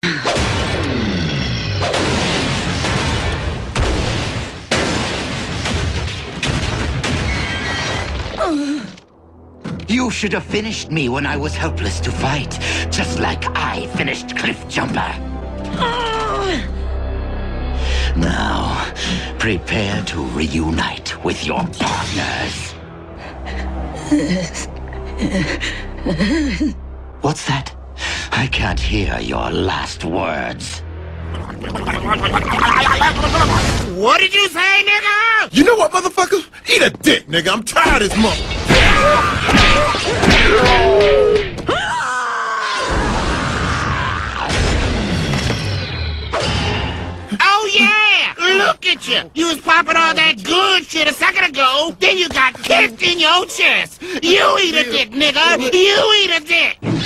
You should have finished me when I was helpless to fight, just like I finished Cliffjumper. Now, prepare to reunite with your partners. What's that? I can't hear your last words. What did you say, nigga? You know what, motherfucker? Eat a dick, nigga. I'm tired of this mother. Oh, yeah! Look at you! You was popping all that good shit a second ago, then you got kicked in your chest! You eat a dick, nigga! You eat a dick!